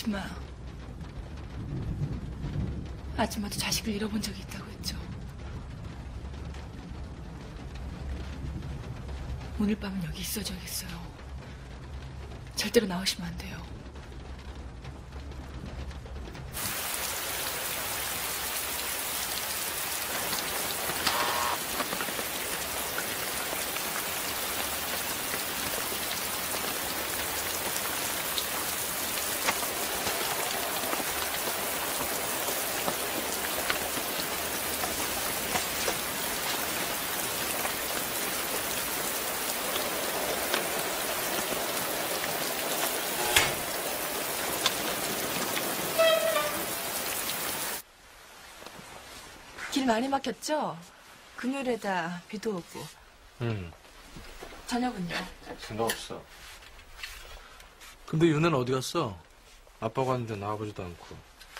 아줌마도 자식을 잃어본 적이 있다고 했죠. 오늘 밤은 여기 있어줘야겠어요. 절대로 나오시면 안 돼요. 길 많이 막혔죠? 금요일에다 비도 오고. 응. 저녁은요? 생각 없어. 근데 윤혜는 어디 갔어? 아빠가 왔는데 나와보지도 않고.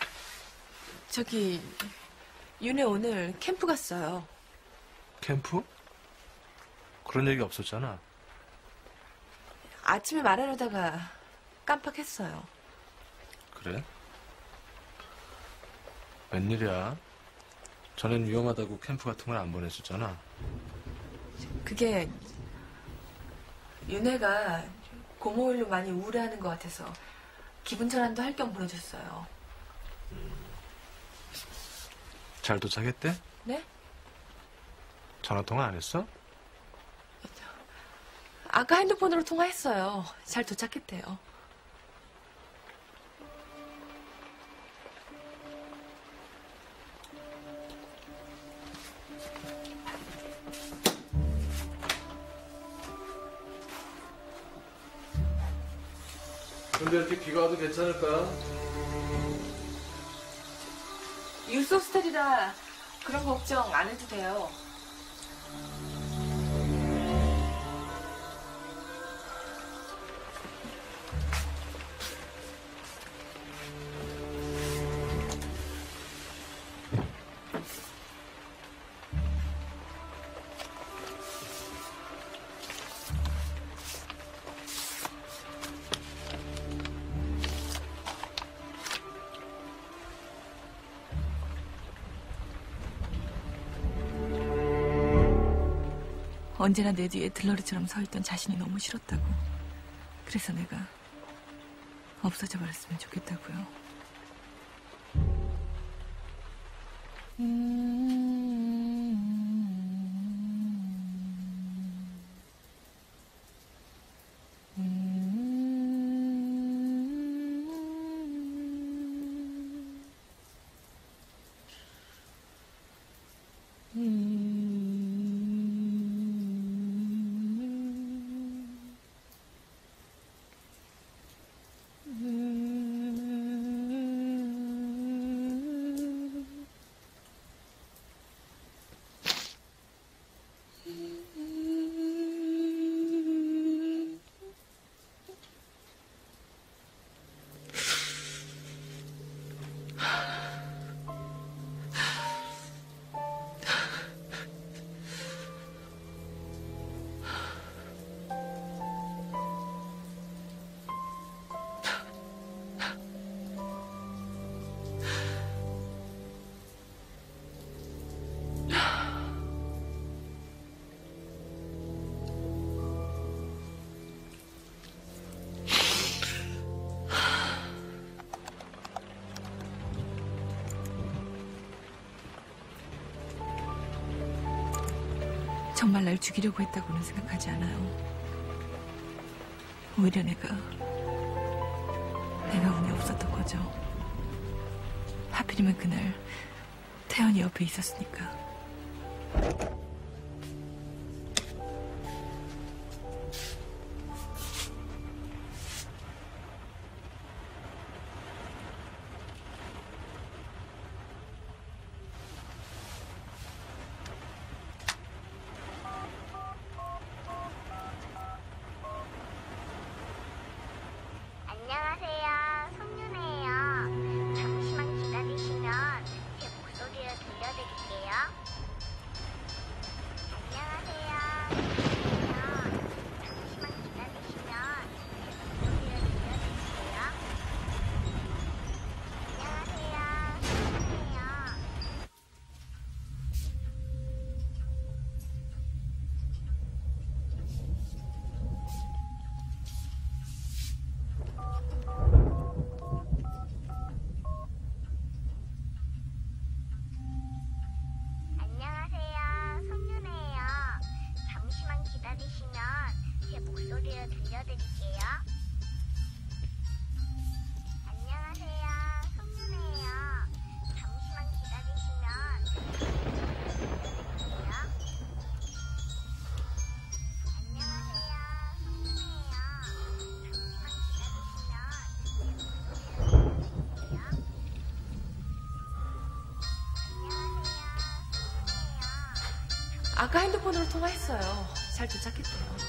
저기 윤혜 오늘 캠프 갔어요. 캠프? 그런 얘기 없었잖아. 아침에 말하려다가 깜빡했어요. 그래? 웬일이야? 전엔 위험하다고 캠프 같은 걸 안 보냈었잖아. 그게 윤혜가 고모 일로 많이 우울해하는 것 같아서 기분 전환도 할 겸 보내줬어요. 잘 도착했대? 네? 전화통화 안 했어? 아까 핸드폰으로 통화했어요. 잘 도착했대요. 근데 이렇게 비가 와도 괜찮을까? 유소스텔이라 그런 걱정 안 해도 돼요. 언제나 내 뒤에 들러리처럼 서 있던 자신이 너무 싫었다고. 그래서 내가 없어져 버렸으면 좋겠다고요. 정말 날 죽이려고 했다고는 생각하지 않아요. 오히려 내가 운이 없었던 거죠. 하필이면 그날 태연이 옆에 있었으니까. 안녕하세요. 송윤혜예요. 잠시만 기다리시면 제 목소리를 들려드릴게요. 안녕하세요. 잠시만 기다리시면 제 목소리를 들려드릴게요. 아까 핸드폰으로 통화했어요. 잘 도착했대요.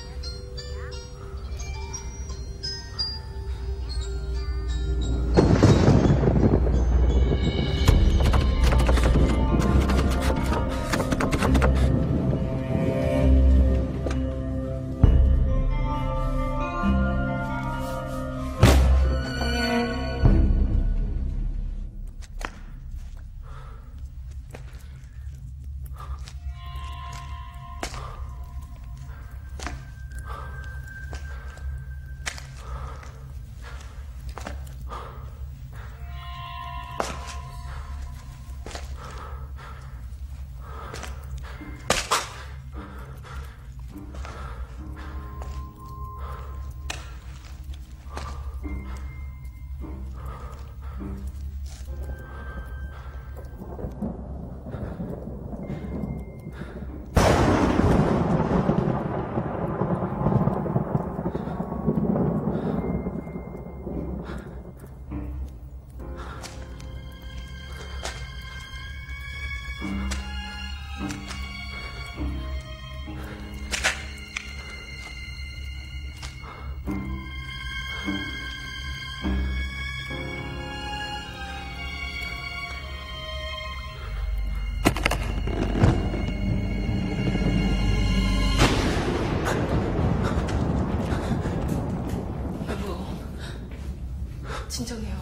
진정해요.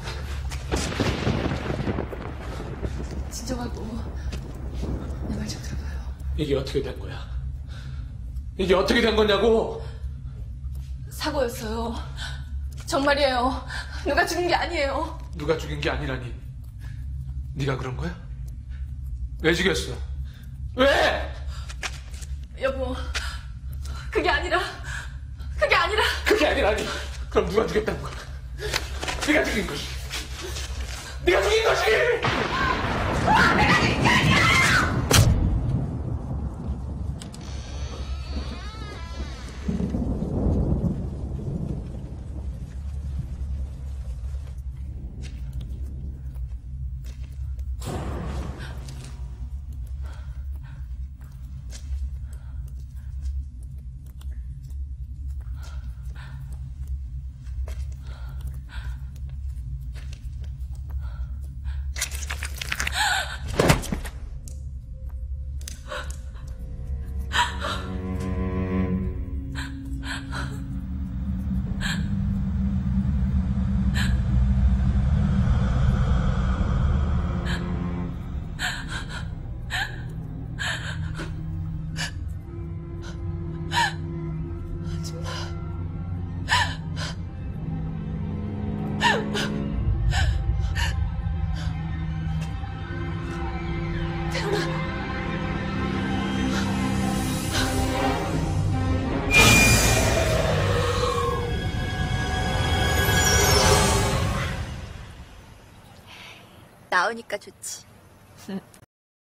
진정하고 내 말 좀 들어봐요. 이게 어떻게 된 거야? 이게 어떻게 된 거냐고! 사고였어요. 정말이에요. 누가 죽인 게 아니에요. 누가 죽인 게 아니라니. 네가 그런 거야? 왜 죽였어? 왜? 여보, 그게 아니라. 그게 아니라니. 그럼 누가 죽였다는 거야? 네가 죽인 거지. 네가 죽인 거지! 내가 죽인 게 아니야! 나오니까 좋지.